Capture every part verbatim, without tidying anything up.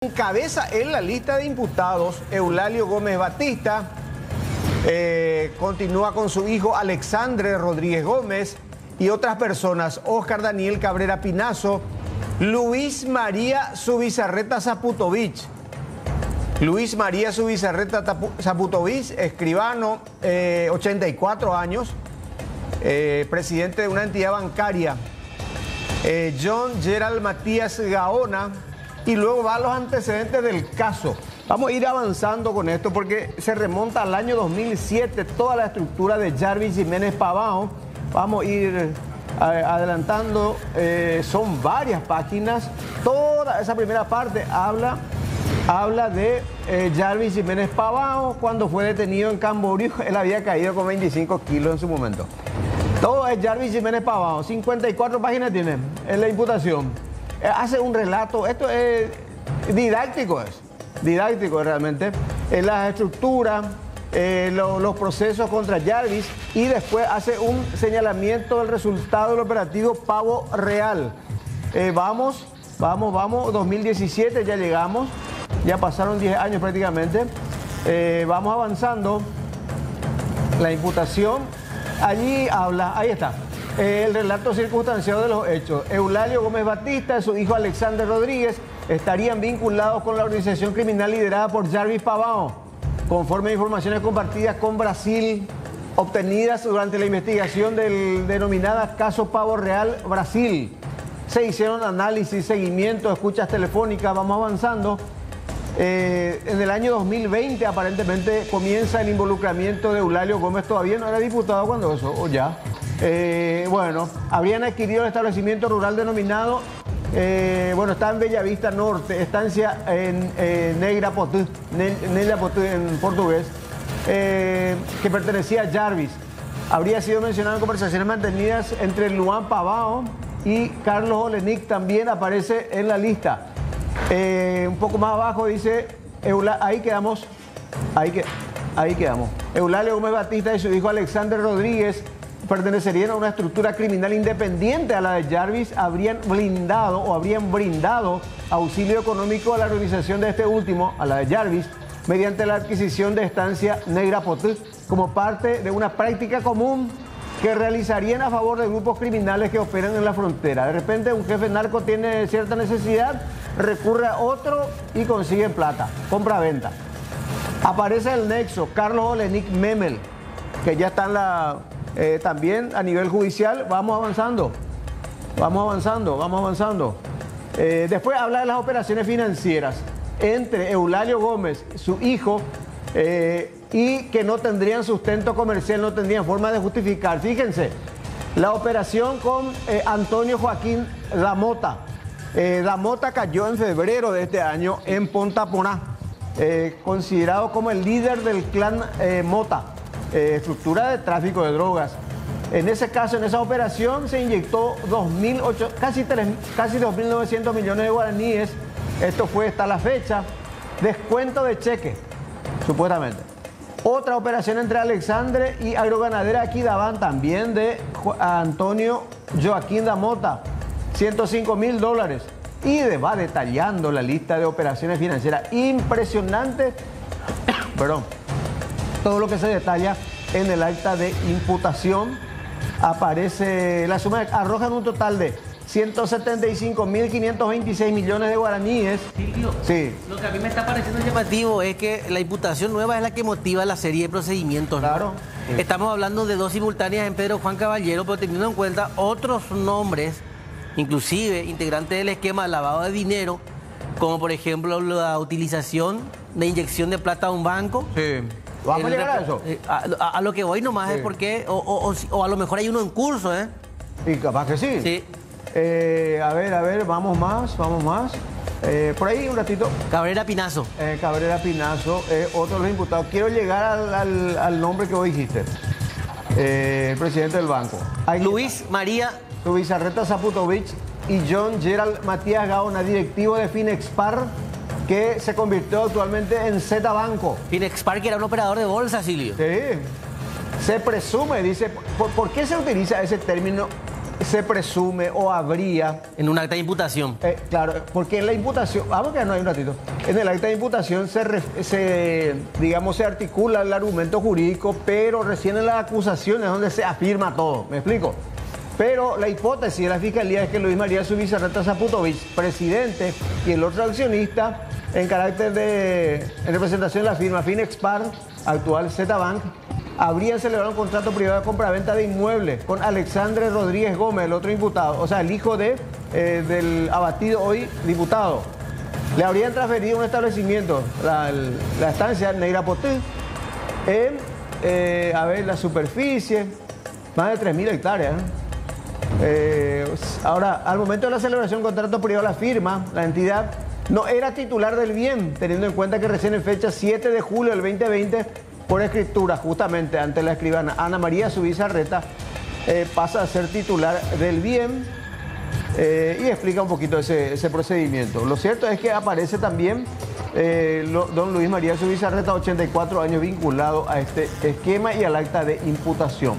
Encabeza en la lista de imputados Eulalio Gómez Batista, eh, continúa con su hijo Alexandre Rodríguez Gómez y otras personas, Oscar Daniel Cabrera Pinazo, Luis María Zubizarreta Zaputovich. Luis María Zubizarreta Zaputovich, escribano, eh, ochenta y cuatro años, eh, presidente de una entidad bancaria. Eh, John Gerald Matías Gaona, y luego va a los antecedentes del caso. Vamos a ir avanzando con esto porque se remonta al año dos mil siete toda la estructura de Jarvis Jiménez Pavao. Vamos a ir adelantando, eh, son varias páginas. Toda esa primera parte habla, habla de eh, Jarvis Jiménez Pavao cuando fue detenido en Camboriú. Él había caído con veinticinco kilos en su momento. Todo es Jarvis Jiménez Pavao, cincuenta y cuatro páginas tiene en la imputación. Eh, hace un relato, esto es didáctico, es didáctico realmente, en la estructura, eh, lo, los procesos contra Jarvis, y después hace un señalamiento del resultado del operativo Pavo Real. Eh, vamos, vamos, vamos, dos mil diecisiete ya llegamos, ya pasaron diez años prácticamente. Eh, vamos avanzando, la imputación, allí habla, ahí está. El relato circunstanciado de los hechos. Eulalio Gómez Batista y su hijo Alexander Rodríguez estarían vinculados con la organización criminal liderada por Jarvis Pavao, conforme a informaciones compartidas con Brasil, obtenidas durante la investigación del denominado caso Pavo Real Brasil. Se hicieron análisis, seguimiento, escuchas telefónicas, vamos avanzando. Eh, en el año dos mil veinte aparentemente comienza el involucramiento de Eulalio Gómez, todavía no era diputado cuando eso, o ya. Eh, bueno, habrían adquirido el establecimiento rural denominado, eh, bueno, está en Bellavista Norte, estancia en eh, Negra Potú, ne, Negra Potú en portugués, eh, que pertenecía a Jarvis. Habría sido mencionado en conversaciones mantenidas entre Luan Pavao y Carlos Olenic, también aparece en la lista. Eh, un poco más abajo dice, Eula, ahí quedamos, ahí, que, ahí quedamos. Eulalio Gómez Batista y su hijo Alexander Rodríguez pertenecerían a una estructura criminal independiente a la de Jarvis, habrían blindado o habrían brindado auxilio económico a la organización de este último, a la de Jarvis, mediante la adquisición de estancia Negra Potú, como parte de una práctica común que realizarían a favor de grupos criminales que operan en la frontera. De repente un jefe narco tiene cierta necesidad, recurre a otro y consigue plata, compra-venta. Aparece el nexo, Carlos Olenic Memel, que ya está en la... Eh, también a nivel judicial. Vamos avanzando, vamos avanzando, vamos avanzando. Eh, después habla de las operaciones financieras entre Eulalio Gómez, su hijo, eh, y que no tendrían sustento comercial, no tendrían forma de justificar. Fíjense, la operación con eh, Antonio Joaquín Damota. Eh, Damota cayó en febrero de este año en Pontaponá, eh, considerado como el líder del clan eh, Mota. Eh, estructura de tráfico de drogas. En ese caso, en esa operación, se inyectó dos mil ocho, casi, casi dos mil novecientos millones de guaraníes. Esto fue hasta la fecha. Descuento de cheque, supuestamente. Otra operación entre Alexandre y Agroganadera Aquidabán, también de Antonio Joaquín Damota, ciento cinco mil dólares. Y de, va detallando la lista de operaciones financieras. Impresionante. Perdón. Todo lo que se detalla en el acta de imputación. Aparece, la suma arroja un total de ciento setenta y cinco mil quinientos veintiséis millones de guaraníes. Silvio, sí. Lo que a mí me está pareciendo llamativo es que la imputación nueva es la que motiva la serie de procedimientos, ¿no? Claro. Sí. Estamos hablando de dos simultáneas en Pedro Juan Caballero, pero teniendo en cuenta otros nombres, inclusive integrantes del esquema de lavado de dinero, como por ejemplo la utilización de inyección de plata a un banco. Sí. Vamos a llegar a eso. A, a, a lo que voy nomás sí. Es porque, o, o, o, o a lo mejor hay uno en curso, ¿eh? Y capaz que sí. Sí. Eh, a ver, a ver, vamos más, vamos más. Eh, por ahí un ratito. Cabrera Pinazo. Eh, Cabrera Pinazo, eh, otro de los imputados. Quiero llegar al, al, al nombre que vos dijiste. Eh, el presidente del banco. Ahí Luis está. María Zubizarreta Zaputovich y John Gerald Matías Gaona, directivo de Finexpar, que se convirtió actualmente en Z Banco. Finexpar, que era un operador de bolsa, Silvio. Sí. Se presume, dice, ¿por, ¿por qué se utiliza ese término se presume o habría... En un acta de imputación. Eh, claro, porque en la imputación... Vamos a quedarnos ahí un ratito. En el acta de imputación se, se, digamos, se articula el argumento jurídico, pero recién en las acusaciones es donde se afirma todo. ¿Me explico? Pero la hipótesis de la Fiscalía es que Luis María Zubizarreta Zaputovich, presidente, y el otro accionista, en carácter de... en representación de la firma Finexpar, actual Z-Bank, habrían celebrado un contrato privado de compraventa de inmuebles con Alexandre Rodríguez Gómez, el otro imputado, o sea, el hijo de, eh, del abatido hoy diputado. Le habrían transferido un establecimiento, la, la estancia Neirapoté, en, eh, a ver, la superficie, más de tres mil hectáreas. Eh, ahora, al momento de la celebración del contrato privado, la firma, la entidad, no era titular del bien, teniendo en cuenta que recién en fecha siete de julio del veinte veinte, por escritura, justamente ante la escribana Ana María Zubizarreta, eh, pasa a ser titular del bien eh, y explica un poquito ese, ese procedimiento. Lo cierto es que aparece también eh, lo, don Luis María Zubizarreta, ochenta y cuatro años, vinculado a este esquema y al acta de imputación.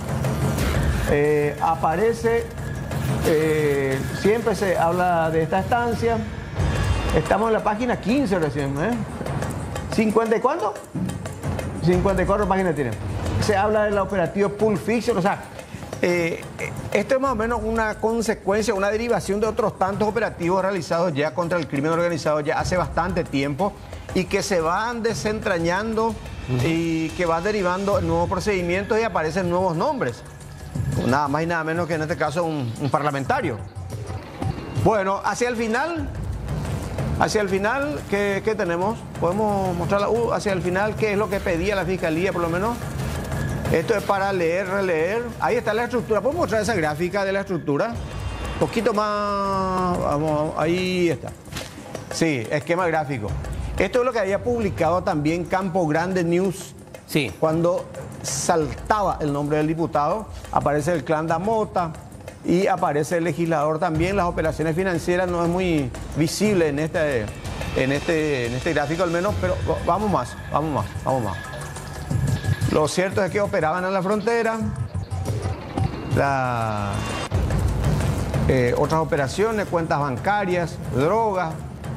Eh, aparece, eh, siempre se habla de esta estancia, estamos en la página quince recién, ¿eh? ¿cincuenta y cuánto? cincuenta y cuatro páginas tiene. Se habla del operativo Pulp Fiction, o sea, eh, esto es más o menos una consecuencia, una derivación de otros tantos operativos realizados ya contra el crimen organizado ya hace bastante tiempo y que se van desentrañando uh-huh. y que van derivando en nuevos procedimientos y aparecen nuevos nombres. Nada más y nada menos que en este caso un, un parlamentario. Bueno, hacia el final... Hacia el final, ¿qué, qué tenemos? Podemos mostrar uh, hacia el final qué es lo que pedía la Fiscalía, por lo menos. Esto es para leer, releer. Ahí está la estructura. ¿Podemos mostrar esa gráfica de la estructura? Un poquito más... Vamos, ahí está. Sí, esquema gráfico. Esto es lo que había publicado también Campo Grande News. Sí. Cuando saltaba el nombre del diputado, aparece el clan Damota. Y aparece el legislador también. Las operaciones financieras no es muy visible en este, en este, en este gráfico al menos, pero vamos más, vamos más, vamos más. Lo cierto es que operaban en la frontera, la, eh, otras operaciones, cuentas bancarias, drogas,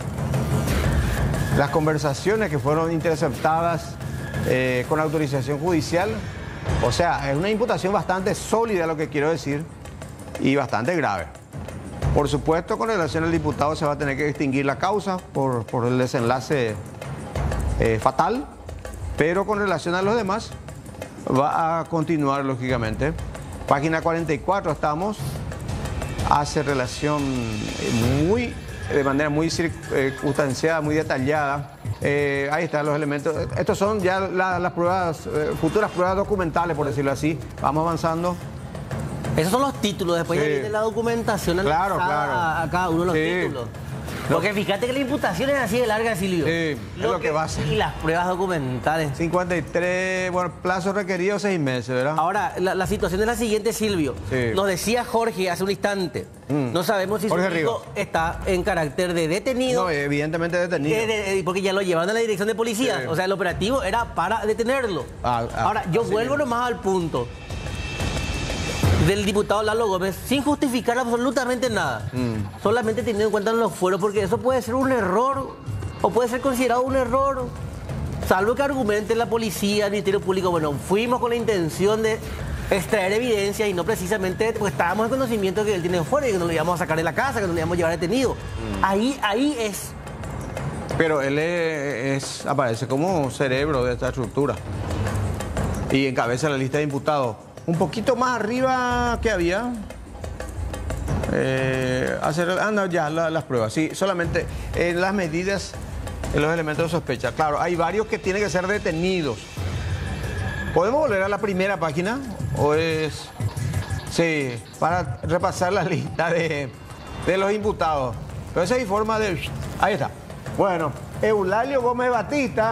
las conversaciones que fueron interceptadas eh, con autorización judicial. O sea, es una imputación bastante sólida, lo que quiero decir, y bastante grave. Por supuesto, con relación al diputado se va a tener que extinguir la causa por, por el desenlace eh, fatal, pero con relación a los demás va a continuar, lógicamente. Página cuarenta y cuatro estamos, hace relación muy, de manera muy circunstanciada, muy detallada. Eh, ahí están los elementos. Estos son ya la, las pruebas, eh, futuras pruebas documentales, por decirlo así. Vamos avanzando. Esos son los títulos, después sí. Ya viene la documentación claro, claro. A, a cada uno de los sí. títulos. Porque fíjate que la imputación es así de larga, Silvio. Sí, es lo, lo que, que va a ser. Y las pruebas documentales. cincuenta y tres, bueno, plazo requerido seis meses, ¿verdad? Ahora, la, la situación es la siguiente, Silvio. Sí. Nos decía Jorge hace un instante. Mm. No sabemos si Jorge su hijo está en carácter de detenido. No, evidentemente detenido. Eh, de, porque ya lo llevaron a la dirección de policía. Sí. O sea, el operativo era para detenerlo. Ah, ah, Ahora, yo vuelvo bien. nomás al punto del diputado Lalo Gómez, sin justificar absolutamente nada, mm. solamente teniendo en cuenta los fueros, porque eso puede ser un error, o puede ser considerado un error, salvo que argumente la policía, el Ministerio Público, bueno, fuimos con la intención de extraer evidencia y no precisamente, porque estábamos en conocimiento de que él tiene fuero y que no lo íbamos a sacar de la casa, que no lo íbamos a llevar detenido. Mm. Ahí, ahí es. Pero él es, es, aparece como cerebro de esta estructura y encabeza la lista de imputados. Un poquito más arriba que había. Eh, hacer, ah, no, ya la, las pruebas. Sí, solamente en las medidas, en los elementos de sospecha. Claro, hay varios que tienen que ser detenidos. ¿Podemos volver a la primera página? ¿O es...? Sí, para repasar la lista de, de los imputados. Pero esa es forma de... Ahí está. Bueno, Eulalio Gómez Batista,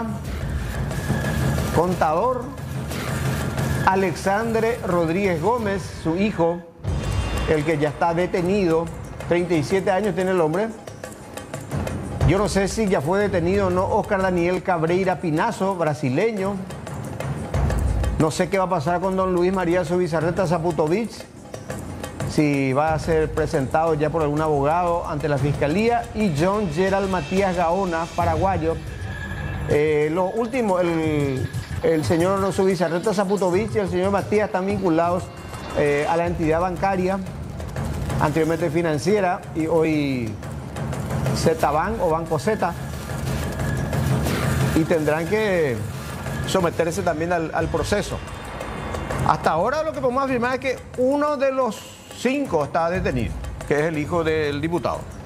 contador. Alexandre Rodríguez Gómez, su hijo, el que ya está detenido, treinta y siete años tiene el hombre. Yo no sé si ya fue detenido o no. Oscar Daniel Cabreira Pinazo, brasileño. No sé qué va a pasar con don Luis María Zubizarreta Zaputovich. si va a ser presentado ya por algún abogado ante la Fiscalía, y John Gerald Matías Gaona, paraguayo. Eh, lo último, el, el señor Zubizarreta Zaputovich y el señor Matías están vinculados eh, a la entidad bancaria, anteriormente financiera y hoy Zetaban o Banco Z, y tendrán que someterse también al, al proceso. Hasta ahora lo que podemos afirmar es que uno de los cinco está detenido, que es el hijo del diputado.